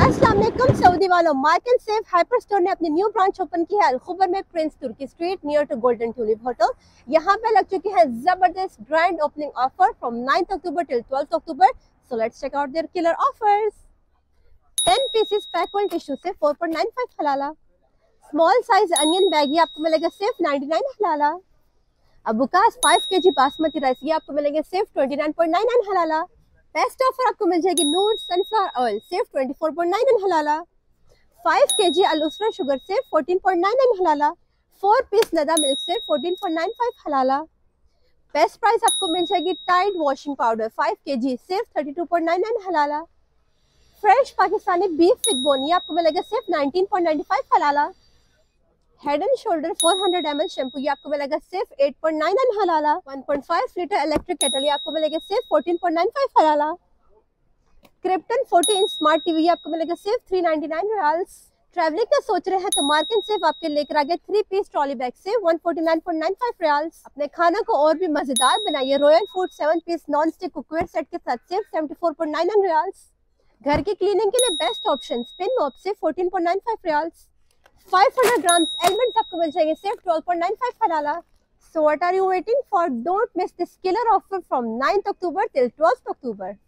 अस्सलाम वालेकुम सऊदी वालों, Mark and Save hyper store ने अपनी न्यू ब्रांच ओपन की है अलखुबर में, Prince Turki Street near to Golden Tulip hotel. यहाँ पे लग चुकी है जबरदस्त grand opening offer from 9th October till 12th October. So let's check out their killer offers. 10 pieces Packwell tissue से 4.95 हलाला। स्मॉल साइज अनियन बैग ये आपको मिलेगा सिर्फ 99 हलाला। अबुकास 5 kg बासमती राइस ये आपको मिलेंगे सिर्फ 29.99 हलाला। बेस्ट ऑफर आपको मिल जाएगी नूर सनफ्लावर ऑयल सिर्फ 24.99 हलाला। 5 kg अलुस्रा शुगर सिर्फ 14.99 हलाला। 4 पीस नदा मिल्क सिर्फ 14.95 हलाला। बेस्ट प्राइस आपको मिल जाएगी टाइड वॉशिंग पाउडर 5 kg सिर्फ 32.99 हलाला। Fresh Pakistani beef with bone ये आपको मिलेगा सिर्फ 19.95 हलाला। Head and Shoulder 400 ml shampoo ये आपको मिलेगा सिर्फ 8.99 हलाला। 1.5 लीटर इलेक्ट्रिक केटल ये आपको मिलेगा सिर्फ 14.95 हलाला। क्रिप्टन 40 इंच स्मार्ट टीवी ये आपको मिलेगा सिर्फ 399 रियाल्स। ट्रैवलिंग का सोच रहे हैं तो मार्क एंड सेफ आपके लेकर आ गया 3 पीस ट्रॉली बैग से 149.95 रियाल्स। अपने खाना को और भी मजेदार बनाइए Royal Food 7 piece non stick cookware set के साथ सिर्फ 74.99 रियाल्स। घर की क्लीनिंग के लिए बेस्ट ऑप्शन स्पिन मॉप से 14.95 रियाल्स। 500 grams elements आपको मिल जाएंगे सिर्फ 12.95 हलाला। So what are you waiting for? Don't miss this killer offer from 9th October till 12th October.